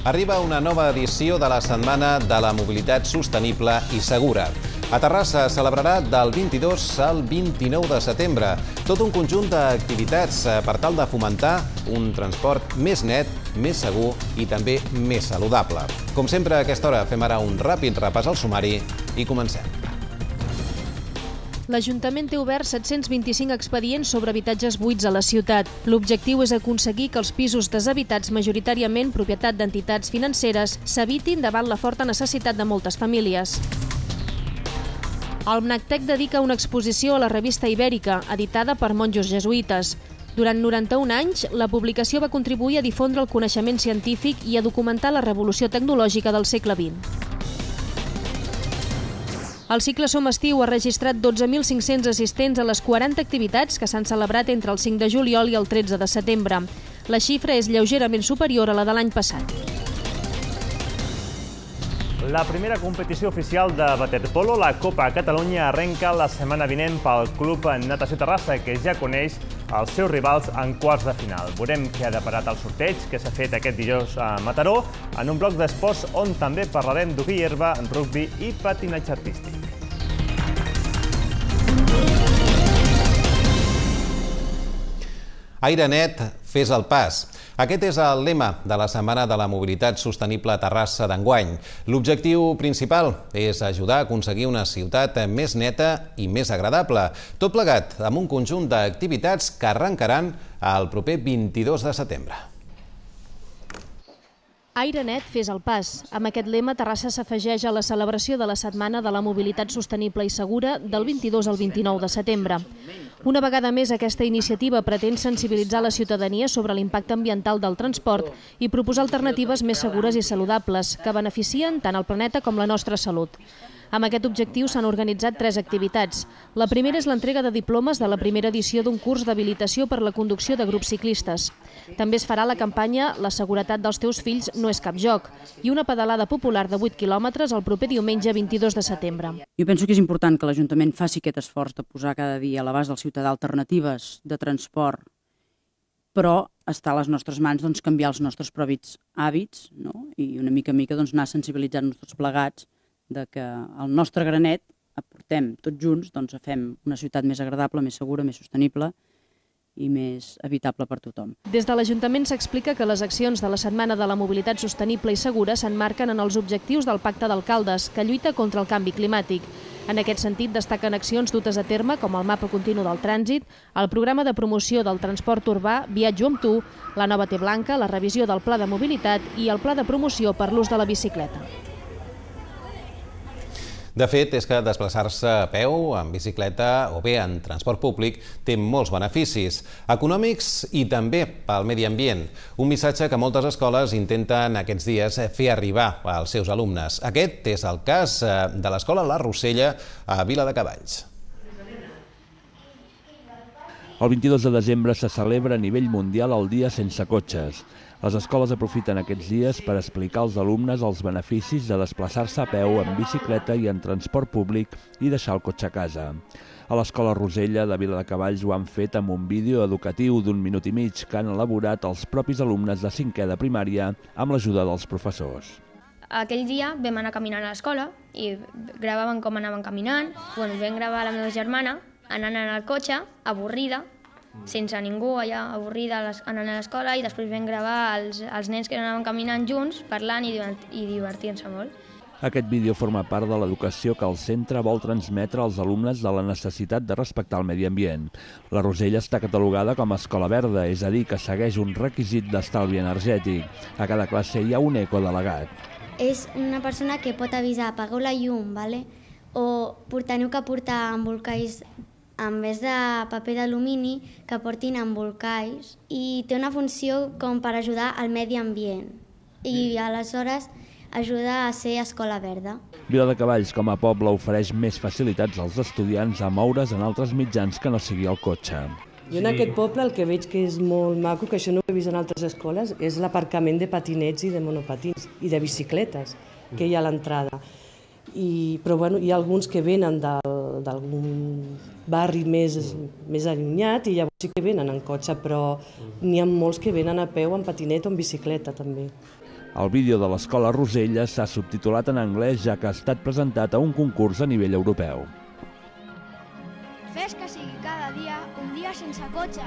Arriba una nova edició de la Setmana de la Mobilitat Sostenible i Segura. A Terrassa celebrarà del 22 al 29 de setembre tot un conjunt d'activitats per tal de fomentar un transport més net, més segur i també més saludable. Com sempre, a aquesta hora fem ara un ràpid repàs al sumari i comencem. L'Ajuntament té oberts 725 expedients sobre habitatges buits a la ciutat. L'objectiu és aconseguir que els pisos deshabitats, majoritàriament propietat d'entitats financeres, s'evitin davant la forta necessitat de moltes famílies. El MNACTEC dedica una exposició a la revista Ibèrica, editada per monjos jesuïtes. Durant 91 anys, la publicació va contribuir a difondre el coneixement científic i a documentar la revolució tecnològica del segle XX. El cicle Som Estiu ha registrat 12.500 assistents a les 40 activitats que s'han celebrat entre el 5 de juliol i el 13 de setembre. La xifra és lleugerament superior a la de l'any passat. La primera competició oficial de waterpolo, la Copa Catalunya, arrenca la setmana vinent pel Club Natació Terrassa, que ja coneix els seus rivals en quarts de final. Veurem què ha deparat el sorteig que s'ha fet aquest dijous a Mataró, en un bloc d'esports on també parlarem d'hoquei herba, rugbi i patinatge artístic. Aire net, fes el pas. Aquest és el lema de la Setmana de la Mobilitat Sostenible a Terrassa d'enguany. L'objectiu principal és ajudar a aconseguir una ciutat més neta i més agradable. Tot plegat amb un conjunt d'activitats que arrencaran el proper 22 de setembre. Aire net, fes el pas. Amb aquest lema, Terrassa s'afegeix a la celebració de la Setmana de la Mobilitat Sostenible i Segura del 22 al 29 de setembre. Una vegada més, aquesta iniciativa pretén sensibilitzar la ciutadania sobre l'impacte ambiental del transport i proposar alternatives més segures i saludables que beneficien tant el planeta com la nostra salut. Amb aquest objectiu s'han organitzat 3 activitats. La primera és l'entrega de diplomes de la primera edició d'un curs d'habilitació per la conducció de grups ciclistes. També es farà la campanya La seguretat dels teus fills no és cap joc i una pedalada popular de 8 quilòmetres el proper diumenge 22 de setembre. Jo penso que és important que l'Ajuntament faci aquest esforç de posar cada dia a l'abast del ciutadà alternatives de transport, però està a les nostres mans canviar els nostres propis hàbits, no? I una mica en mica anar sensibilitzant-nos tots plegats de que el nostre granet aportem tots junts, fem una ciutat més agradable, més segura, més sostenible i més habitable per tothom. Des de l'Ajuntament s'explica que les accions de la Setmana de la Mobilitat Sostenible i Segura s'emmarquen en els objectius del Pacte d'Alcaldes, que lluita contra el canvi climàtic. En aquest sentit, destaquen accions dutes a terme com el mapa continu del trànsit, el programa de promoció del transport urbà Viatjo amb tu, la nova T-Blanca, la revisió del pla de mobilitat i el pla de promoció per l'ús de la bicicleta. De fet, és que desplaçar-se a peu, en bicicleta o bé en transport públic té molts beneficis econòmics i també pel medi ambient. Un missatge que moltes escoles intenten aquests dies fer arribar als seus alumnes. Aquest és el cas de l'escola La Rosella a Viladecavalls. El 22 de desembre se celebra a nivell mundial el Dia Sense Cotxes. Les escoles aprofiten aquests dies per explicar als alumnes els beneficis de desplaçar-se a peu, en bicicleta i en transport públic i deixar el cotxe a casa. A l'escola Rosella de Viladecavalls ho han fet amb un vídeo educatiu d'1 minut i mig que han elaborat els propis alumnes de 5è de primària amb l'ajuda dels professors. Aquell dia vam anar caminant a l'escola i gravàvem com anaven caminant. Vam gravar la meva germana anant en el cotxe, avorrida, sense ningú allà, avorrida anant a l'escola, i després vam gravar els nens que anaven caminant junts, parlant i divertint-se molt. Aquest vídeo forma part de l'educació que el centre vol transmetre als alumnes de la necessitat de respectar el medi ambient. La Rosella està catalogada com a escola verda, és a dir, que segueix un requisit d'estalvi energètic. A cada classe hi ha un ecodelegat. És una persona que pot avisar, apagueu la llum, o teniu que portar embolcalls en vez de paper d'alumini, que portin embolcalls, i té una funció com per ajudar al medi ambient i aleshores ajuda a ser escola verda. Viladecavalls, com a poble, ofereix més facilitats als estudiants a moure's en altres mitjans que no sigui el cotxe. Jo en aquest poble el que veig que és molt maco, que això no ho he vist en altres escoles, és l'aparcament de patinets i de monopatins i de bicicletes que hi ha a l'entrada. Però hi ha alguns que venen d'algun barri més allunyat i llavors sí que venen en cotxe, però n'hi ha molts que venen a peu, en patinet o en bicicleta també. El vídeo de l'Escola Roselles s'ha subtitulat en anglès, ja que ha estat presentat a un concurs a nivell europeu. Fes que sigui cada dia un dia sense cotxe.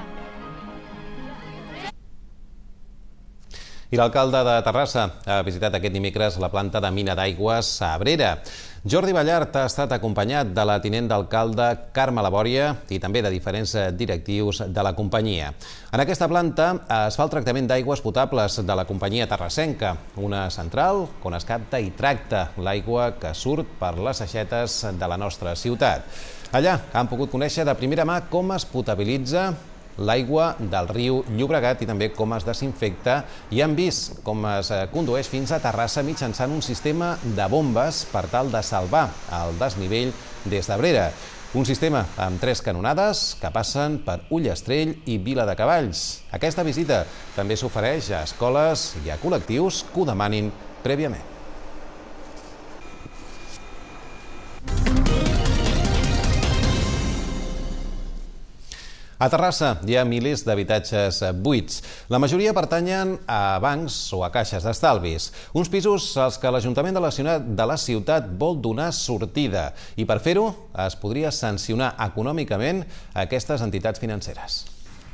I l'alcalde de Terrassa ha visitat aquest dimecres la planta de mina d'aigües a Abrera. Jordi Ballart ha estat acompanyat de la tinent d'alcalde Carme Labòria i també de diferents directius de la companyia. En aquesta planta es fa el tractament d'aigües potables de la companyia terrassenca, una central on es capta i tracta l'aigua que surt per les aixetes de la nostra ciutat. Allà han pogut conèixer de primera mà com es potabilitza l'aigua del riu Llobregat i també com es desinfecta, i han vist com es condueix fins a Terrassa mitjançant un sistema de bombes per tal de salvar el desnivell des d'Abrera. Un sistema amb 3 canonades que passen per Ullastrell i Vila de Cavalls. Aquesta visita també s'ofereix a escoles i a col·lectius que ho demanin prèviament. A Terrassa hi ha milers d'habitatges buits. La majoria pertanyen a bancs o a caixes d'estalvis. Uns pisos als que l'Ajuntament de la ciutat vol donar sortida. I per fer-ho es podria sancionar econòmicament aquestes entitats financeres.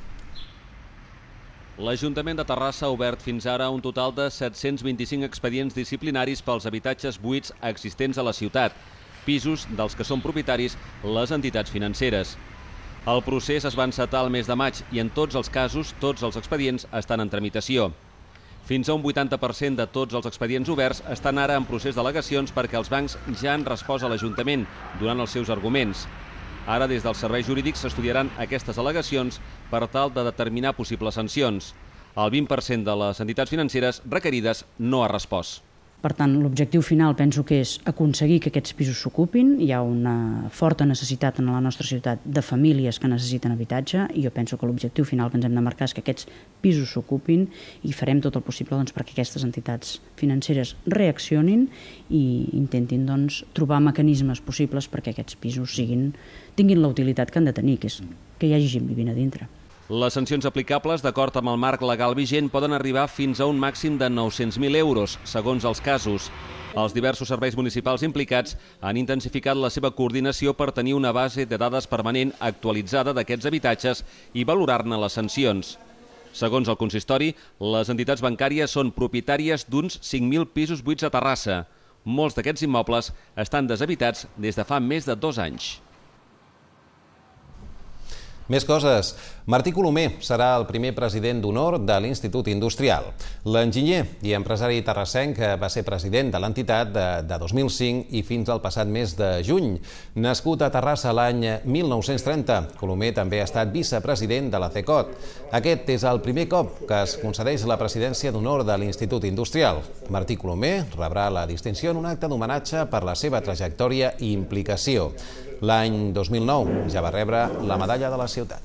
L'Ajuntament de Terrassa ha obert fins ara un total de 725 expedients disciplinaris pels habitatges buits existents a la ciutat, pisos dels que són propietaris les entitats financeres. El procés es va encetar el mes de maig i en tots els casos tots els expedients estan en tramitació. Fins a un 80% de tots els expedients oberts estan ara en procés d'al·legacions perquè els bancs ja han respost a l'Ajuntament donant els seus arguments. Ara des dels serveis jurídics s'estudiaran aquestes al·legacions per tal de determinar possibles sancions. El 20% de les entitats financeres requerides no ha respost. Per tant, l'objectiu final penso que és aconseguir que aquests pisos s'ocupin. Hi ha una forta necessitat en la nostra ciutat de famílies que necessiten habitatge i jo penso que l'objectiu final que ens hem de marcar és que aquests pisos s'ocupin i farem tot el possible perquè aquestes entitats financeres reaccionin i intentin trobar mecanismes possibles perquè aquests pisos tinguin la utilitat que han de tenir, que és que hi hagi gent vivint a dintre. Les sancions aplicables, d'acord amb el marc legal vigent, poden arribar fins a un màxim de 900.000 euros, segons els casos. Els diversos serveis municipals implicats han intensificat la seva coordinació per tenir una base de dades permanent actualitzada d'aquests habitatges i valorar-ne les sancions. Segons el consistori, les entitats bancàries són propietàries d'uns 5.000 pisos buits a Terrassa. Molts d'aquests immobles estan deshabitats des de fa més de 2 anys. Més coses. Martí Colomer serà el primer president d'honor de l'Institut Industrial. L'enginyer i empresari terrassenc va ser president de l'entitat de 2005 i fins al passat mes de juny. Nascut a Terrassa l'any 1930, Colomer també ha estat vicepresident de la CECOT. Aquest és el primer cop que es concedeix la presidència d'honor de l'Institut Industrial. Martí Colomer rebrà la distinció en un acte d'homenatge per la seva trajectòria i implicació. L'any 2009 ja va rebre la medalla de la ciutat.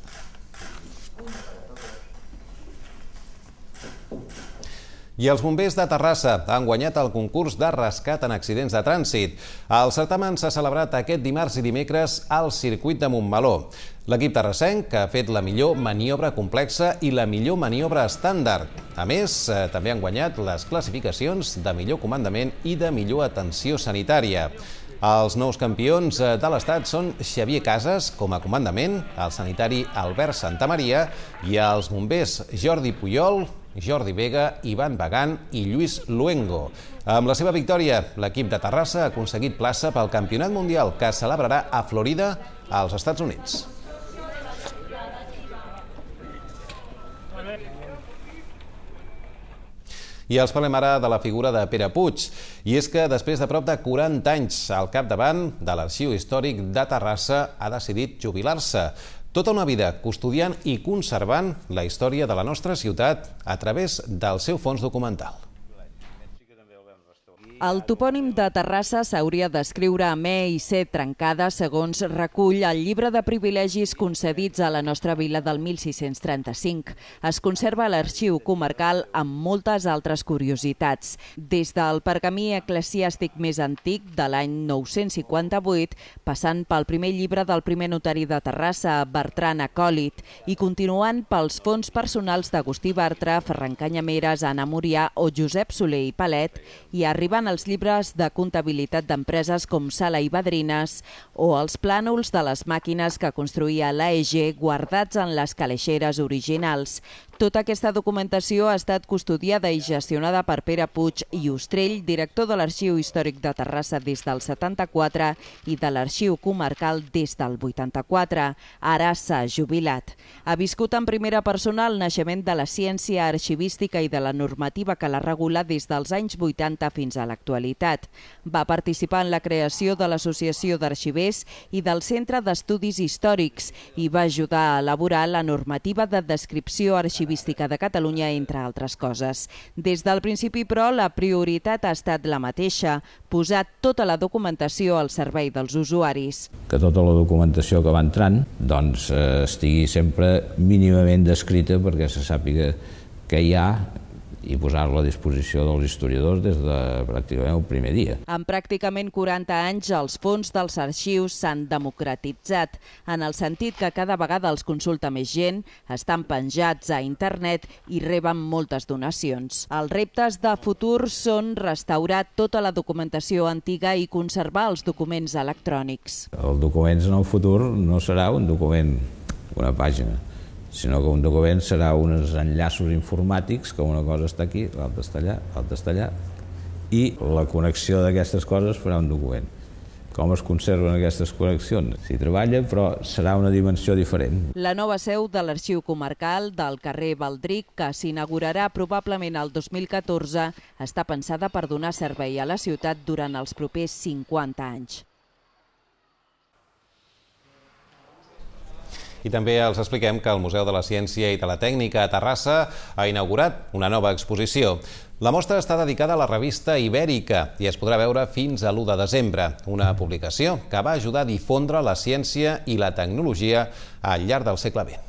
I els bombers de Terrassa han guanyat el concurs de rescat en accidents de trànsit. El certamen s'ha celebrat aquest dimarts i dimecres al circuit de Montmeló. L'equip terrassenc ha fet la millor maniobra complexa i la millor maniobra estàndard. A més, també han guanyat les classificacions de millor comandament i de millor atenció sanitària. Els nous campions de l'Estat són Xavier Casas com a comandament, el sanitari Albert Santamaria i els bombers Jordi Puyol, Jordi Vega, Ivan Bagan i Lluís Luengo. Amb la seva victòria, l'equip de Terrassa ha aconseguit plaça pel Campionat Mundial que es celebrarà a Florida, als Estats Units. I els parlem ara de la figura de Pere Puig. I és que després de prop de 40 anys al capdavant de l'Arxiu Històric de Terrassa ha decidit jubilar-se. Tota una vida custodiant i conservant la història de la nostra ciutat a través del seu fons documental. El topònim de Terrassa s'hauria d'escriure amb E i C trencada, segons recull el llibre de privilegis concedits a la nostra vila del 1635. Es conserva a l'arxiu comarcal amb moltes altres curiositats. Des del pergamí eclesiàstic més antic de l'any 958, passant pel primer llibre del primer notari de Terrassa, Bertran Acòlit, i continuant pels fons personals d'Agustí Bartra, Ferran Canyameres, Anna Murià o Josep Soler i Palet, i arribant els llibres de comptabilitat d'empreses com Sala i Badrines o els plànols de les màquines que construïa l'AEG guardats en les caleixeres originals. Tota aquesta documentació ha estat custodiada i gestionada per Pere Puig i Ostrell, director de l'Arxiu Històric de Terrassa des del 74 i de l'Arxiu Comarcal des del 84. Ara s'ha jubilat. Ha viscut en primera persona el naixement de la ciència arxivística i de la normativa que la regula des dels anys 80 fins a l'actualitat. Va participar en la creació de l'Associació d'Arxivers i del Centre d'Estudis Històrics i va ajudar a elaborar la normativa de descripció arxivística de Catalunya, entre altres coses. Des del principi, però, la prioritat ha estat la mateixa, posar tota la documentació al servei dels usuaris. Que tota la documentació que va entrant estigui sempre mínimament descrita perquè se sàpiga què hi ha i posar-la a disposició dels historiadors des de pràcticament el primer dia. En pràcticament 40 anys, els fons dels arxius s'han democratitzat, en el sentit que cada vegada els consulta més gent, estan penjats a internet i reben moltes donacions. Els reptes de futur són restaurar tota la documentació antiga i conservar els documents electrònics. Els documents en el futur no serà un document, una pàgina, sinó que un document serà uns enllaços informàtics, que una cosa està aquí, l'altra està allà, l'altra està allà, i la connexió d'aquestes coses farà un document. Com es conserven aquestes connexions? S'hi treballa, però serà una dimensió diferent. La nova seu de l'Arxiu Comarcal del carrer Baldric, que s'inaugurarà probablement el 2014, està pensada per donar servei a la ciutat durant els propers 50 anys. I també els expliquem que el Museu de la Ciència i de la Tècnica a Terrassa ha inaugurat una nova exposició. La mostra està dedicada a la revista Ibèrica i es podrà veure fins a l'1 de desembre, una publicació que va ajudar a difondre la ciència i la tecnologia al llarg del segle XX.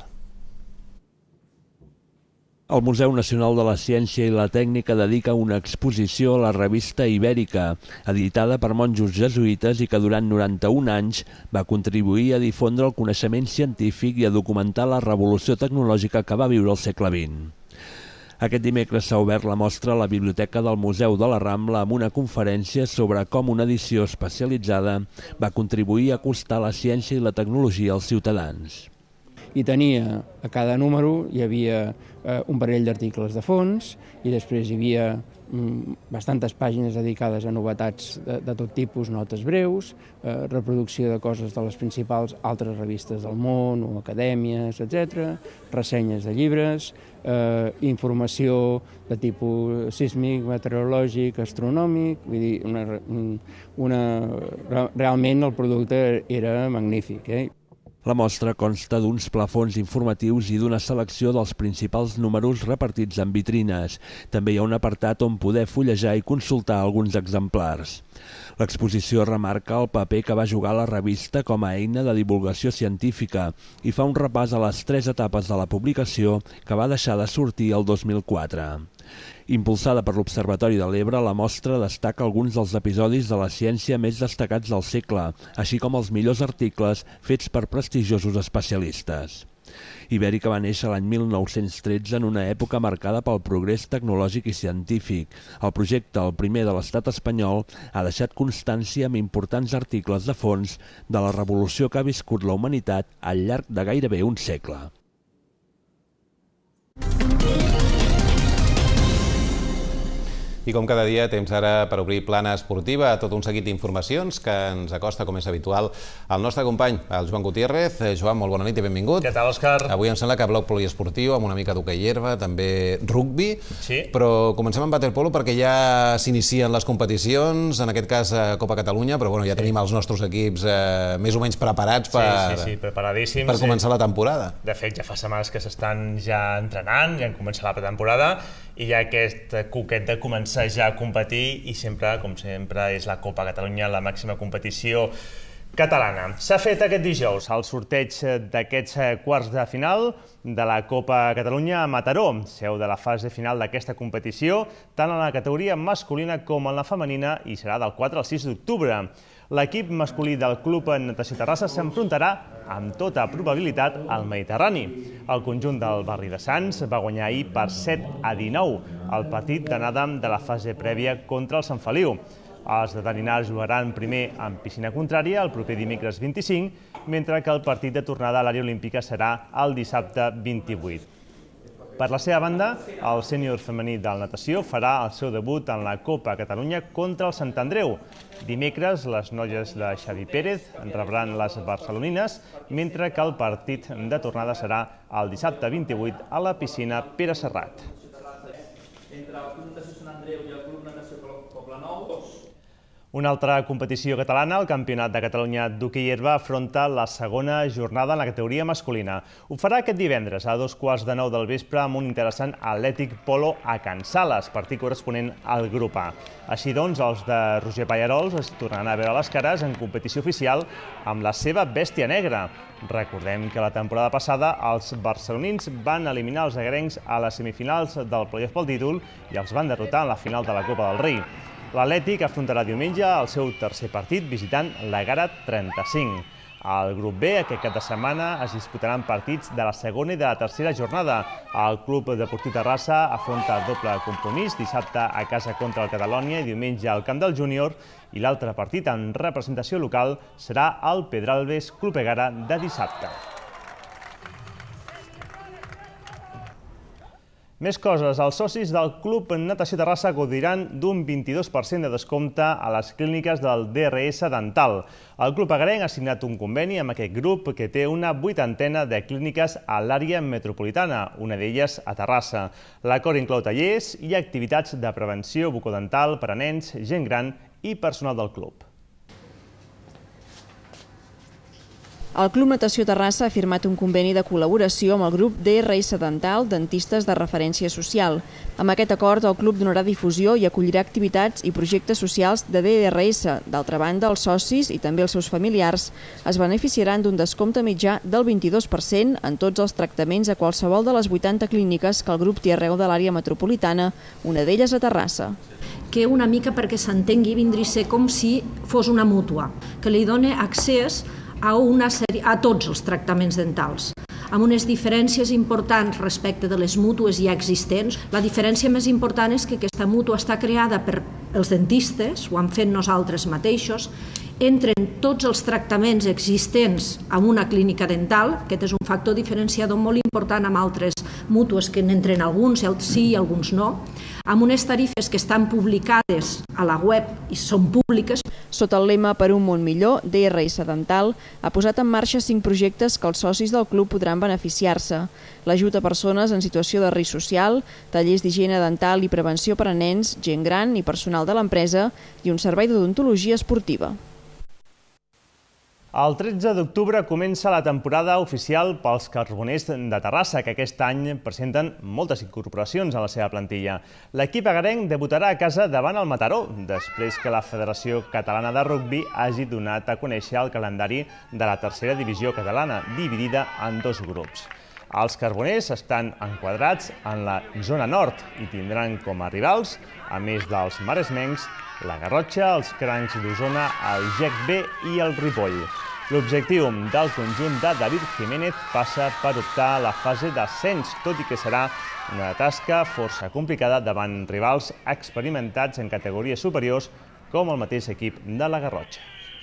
El Museu Nacional de la Ciència i la Tècnica dedica una exposició a la revista Ibèrica, editada per monjos jesuïtes i que durant 91 anys va contribuir a difondre el coneixement científic i a documentar la revolució tecnològica que va viure el segle XX. Aquest dimecres s'ha obert la mostra a la Biblioteca del Museu de la Rambla amb una conferència sobre com una edició especialitzada va contribuir a acostar la ciència i la tecnologia als ciutadans. I tenia, a cada número hi havia un parell d'articles de fons i després hi havia bastantes pàgines dedicades a novetats de tot tipus, notes breus, reproducció de coses de les principals altres revistes del món o acadèmies, etc., ressenyes de llibres, informació de tipus sísmic, meteorològic, astronòmic, vull dir, realment el producte era magnífic. La mostra consta d'uns plafons informatius i d'una selecció dels principals números repartits en vitrines. També hi ha un apartat on poder fullejar i consultar alguns exemplars. L'exposició remarca el paper que va jugar la revista com a eina de divulgació científica i fa un repàs a les 3 etapes de la publicació que va deixar de sortir el 2004. Impulsada per l'Observatori de l'Ebre, la mostra destaca alguns dels episodis de la ciència més destacats del segle, així com els millors articles fets per prestigiosos especialistes. Ibèrica va néixer l'any 1913 en una època marcada pel progrés tecnològic i científic. El projecte, el primer de l'estat espanyol, ha deixat constància amb importants articles de fons de la revolució que ha viscut la humanitat al llarg de gairebé un segle. I com cada dia, temps ara per obrir plana esportiva a tot un seguit d'informacions que ens acosta, com és habitual, el nostre company, el Joan Gutiérrez. Joan, molt bona nit i benvingut. Què tal, Òscar? Avui em sembla que bloc poliesportiu, amb una mica d'hoquei herba, també rugbi, sí. Però comencem amb waterpolo perquè ja s'inicien les competicions, en aquest cas a Copa Catalunya, però bueno, ja tenim els nostres equips més o menys preparats preparadíssims, per començar la temporada. De fet, ja fa setmanes que s'estan ja entrenant, ja han començat la pretemporada, i hi ha aquest coquet de començar ja a competir i sempre, com sempre, és la Copa Catalunya la màxima competició catalana. S'ha fet aquest dijous el sorteig d'aquests quarts de final de la Copa Catalunya a Mataró, seu de la fase final d'aquesta competició, tant en la categoria masculina com en la femenina, i serà del 4 al 6 d'octubre. L'equip masculí del Club Natació Terrassa s'enfrontarà, amb tota probabilitat, al Mediterrani. El conjunt del barri de Sants va guanyar ahir per 7-19 el partit d'anada de la fase prèvia contra el Sant Feliu. Els de Taninars jugaran primer en piscina contrària el proper dimecres 25, mentre que el partit de tornada a l'àrea olímpica serà el dissabte 28. Per la seva banda, el sènior femení del natació farà el seu debut en la Copa Catalunya contra el Sant Andreu. Dimecres, les noies de Xavi Pérez rebran les barcelonines, mentre que el partit de tornada serà el dissabte 28 a la piscina Pere Serrat. Entre el Club Natació Sant Andreu i el Club Natació Poblenou, una altra competició catalana, el Campionat de Catalunya d'hoquei herba, afronta la segona jornada en la categoria masculina. Ho farà aquest divendres a 8:45 del vespre amb un interessant Atlètic Polo a Can Sales, partit corresponent al grup A. Així doncs, els de Roger Pallarols es tornaran a veure les cares en competició oficial amb la seva bèstia negra. Recordem que la temporada passada els barcelonins van eliminar els agrencs a les semifinals del playoff pel títol i els van derrotar en la final de la Copa del Rei. L'Atlètic afrontarà diumenge el seu tercer partit visitant l'Egara 35. Al grup B, aquest cap de setmana, es disputaran partits de la segona i de la tercera jornada. El Club Deportiu Terrassa afronta doble compromís, dissabte a casa contra el Catalònia i diumenge al camp del Júnior, i l'altre partit en representació local serà el Pedralbes Club Egara de dissabte. Més coses. Els socis del Club Natació Terrassa gaudiran d'un 22% de descompte a les clíniques del DRS Dental. El Club Agarenc ha signat un conveni amb aquest grup que té una 80ena de clíniques a l'àrea metropolitana, una d'elles a Terrassa. L'acord inclou tallers i activitats de prevenció bucodental per a nens, gent gran i personal del club. El Club Natació Terrassa ha firmat un conveni de col·laboració amb el grup DRS Dental, dentistes de referència social. Amb aquest acord, el club donarà difusió i acollirà activitats i projectes socials de DRS. D'altra banda, els socis i també els seus familiars es beneficiaran d'un descompte mitjà del 22% en tots els tractaments a qualsevol de les 80 clíniques que el grup té arreu de l'àrea metropolitana, una d'elles a Terrassa. Que una mica perquè s'entengui vindria a ser com si fos una mútua, que li dona accés a tots els tractaments dentals, amb unes diferències importants respecte de les mútues ja existents. La diferència més important és que aquesta mútua està creada per els dentistes, ho han fet nosaltres mateixos, entren tots els tractaments existents en una clínica dental, aquest és un factor diferenciador molt important amb altres mútues que n'entren alguns, sí i alguns no, amb unes tarifes que estan publicades a la web i són públiques. Sota el lema Per un món millor, DRS Dental ha posat en marxa 5 projectes que els socis del club podran beneficiar-se. L'ajut a persones en situació de risc social, tallers d'higiene dental i prevenció per a nens, gent gran i personal de l'empresa i un servei d'odontologia esportiva. El 13 d'octubre comença la temporada oficial pels Carboners de Terrassa, que aquest any presenten moltes incorporacions a la seva plantilla. L'equip agarenc debutarà a casa davant el Mataró, després que la Federació Catalana de Rugbi hagi donat a conèixer el calendari de la tercera divisió catalana, dividida en 2 grups. Els Carboners estan enquadrats en la zona nord i tindran com a rivals, a més dels maresmencs, la Garrotxa, els Crancs d'Osona, el GEC B i el Ripoll. L'objectiu del conjunt de David Jiménez passa per optar a la fase d'ascens, tot i que serà una tasca força complicada davant rivals experimentats en categories superiors com el mateix equip de la Garrotxa.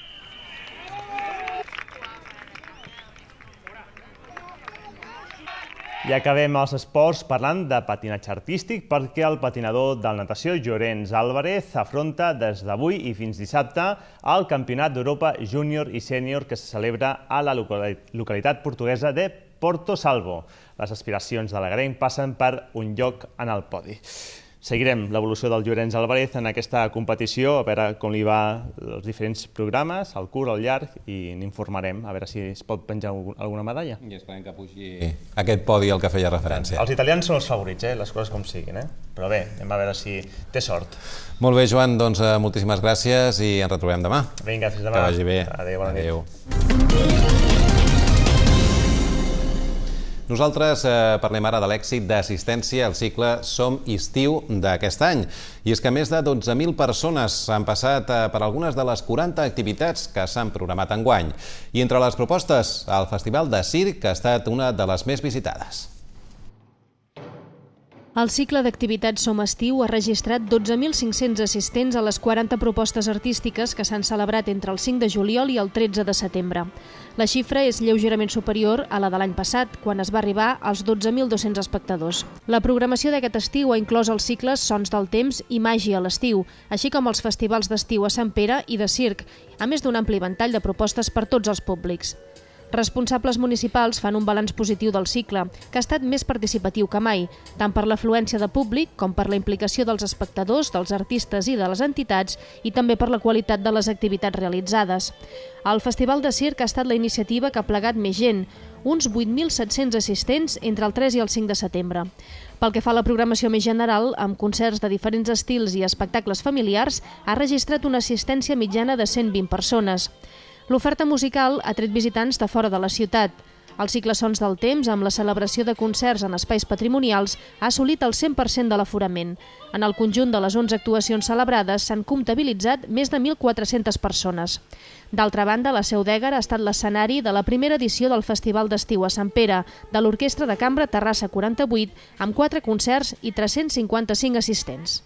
I acabem els esports parlant de patinatge artístic perquè el patinador del natació Llorenç Álvarez afronta des d'avui i fins dissabte el Campionat d'Europa Júnior i Sènior que se celebra a la localitat portuguesa de Porto Salvo. Les aspiracions de l'agarenc passen per un lloc en el podi. Seguirem l'evolució del Llorenç Álvarez en aquesta competició, a veure com li va els diferents programes, el curt, el llarg, i n'informarem, a veure si es pot penjar alguna medalla. I esperem que pugi aquest podi al que feia referència. Els italians són els favorits, les coses com siguin, però bé, anem a veure si té sort. Molt bé, Joan, doncs moltíssimes gràcies i ens retrobem demà. Vinga, fins demà. Que vagi bé. Adéu, bona nit. Adéu. Nosaltres parlem ara de l'èxit d'assistència al cicle Som Estiu d'aquest any. I és que més de 12.000 persones han passat per algunes de les 40 activitats que s'han programat enguany. I entre les propostes, el Festival de Circ ha estat una de les més visitades. El cicle d'activitats Som Estiu ha registrat 12.500 assistents a les 40 propostes artístiques que s'han celebrat entre el 5 de juliol i el 13 de setembre. La xifra és lleugerament superior a la de l'any passat, quan es va arribar als 12.200 espectadors. La programació d'aquest estiu ha inclòs els cicles Sons del Temps i Màgia a l'estiu, així com els festivals d'estiu a Sant Pere i de circ, a més d'un ampli ventall de propostes per tots els públics. Responsables municipals fan un balanç positiu del cicle, que ha estat més participatiu que mai, tant per l'afluència de públic com per la implicació dels espectadors, dels artistes i de les entitats, i també per la qualitat de les activitats realitzades. El Festival de Circ ha estat la iniciativa que ha plegat més gent, uns 8.700 assistents entre el 3 i el 5 de setembre. Pel que fa a la programació més general, amb concerts de diferents estils i espectacles familiars, ha registrat una assistència mitjana de 120 persones. L'oferta musical ha tret visitants de fora de la ciutat. El cicle Sons del Temps, amb la celebració de concerts en espais patrimonials, ha assolit el 100% de l'aforament. En el conjunt de les 11 actuacions celebrades s'han comptabilitzat més de 1.400 persones. D'altra banda, la Seu d'Ègar ha estat l'escenari de la primera edició del Festival d'Estiu a Sant Pere, de l'Orquestra de Cambra Terrassa 48, amb 4 concerts i 355 assistents.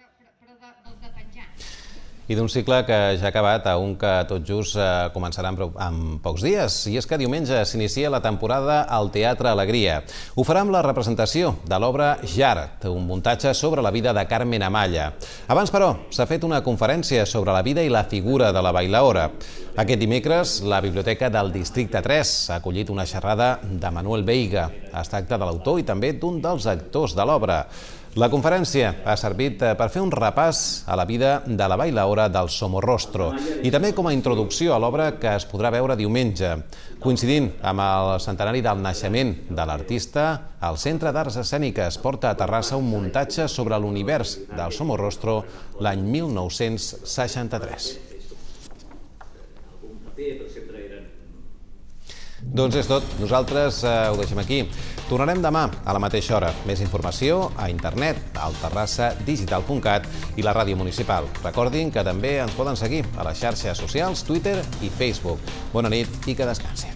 I d'un cicle que ja ha acabat a un que tot just començarà en pocs dies. I és que diumenge s'inicia la temporada al Teatre Alegria. Ho farà amb la representació de l'obra Jart, un muntatge sobre la vida de Carmen Amaya. Abans, però, s'ha fet una conferència sobre la vida i la figura de la bailaora. Aquest dimecres, la Biblioteca del Districte 3 ha acollit una xerrada de Manuel Veiga. Es tracta de l'autor i també d'un dels actors de l'obra. La conferència ha servit per fer un repàs a la vida de la bailaora del Somorrostro i també com a introducció a l'obra que es podrà veure diumenge. Coincidint amb el centenari del naixement de l'artista, el Centre d'Arts Escèniques porta a Terrassa un muntatge sobre l'univers del Somorrostro l'any 1963. Doncs és tot. Nosaltres ho deixem aquí. Tornarem demà a la mateixa hora. Més informació a internet, al terrassadigital.cat i la ràdio municipal. Recordin que també ens poden seguir a les xarxes socials, Twitter i Facebook. Bona nit i que descansin.